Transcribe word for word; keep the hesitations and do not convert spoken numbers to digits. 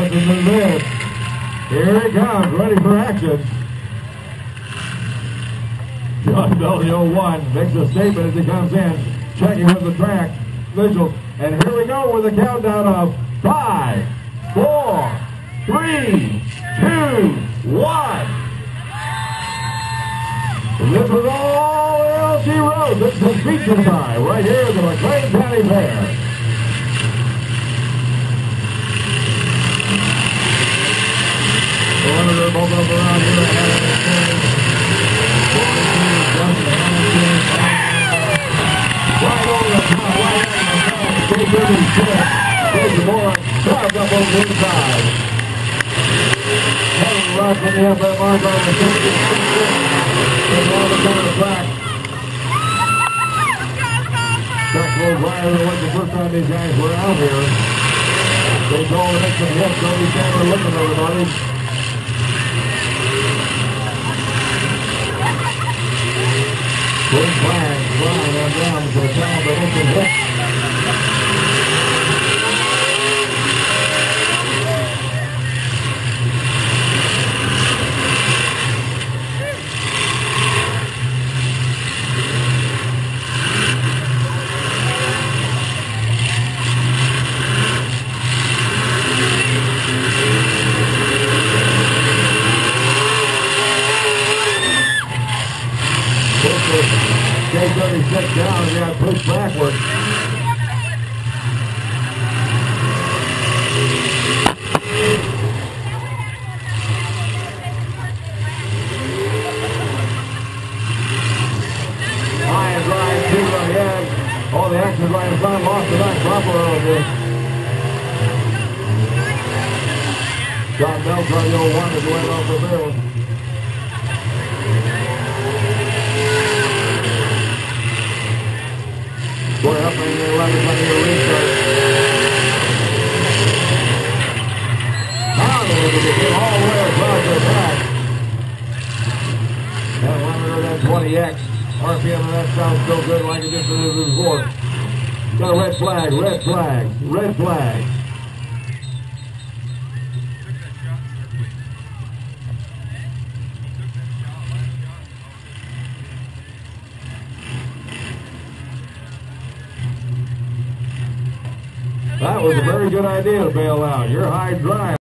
listen to this. Here he comes, ready for action. John W one makes a statement as he comes in, checking with the track visuals. And here we go with a countdown of five, four, three, two, one. This is all L C Road. This is feature time right here at the McLean County Fair. Both of them around here ahead of the stage. Right over the top, right over the top. Big Dirty Shit. Big Boy drives up over the inside. Heading right from the F M mark on the sixty. There's all the down the track. Track goes right over like the first time these guys were out here. They go and make some hits. Don't stand there looking at everybody. Good flag, flying on down to the top of the open hit. K thirty-six down and got pushed backward. High and dry, two ahead. All the action right in front, lost the back proper over there. John Beltran, one is right off the field. Boy, up in the eleven on your restart. Now they're able to get all the way across their back. That one hundred twenty X. R P M on that sounds so good like it just did before. Got a red flag, red flag, red flag. That was a very good idea to bail out. You're high drive.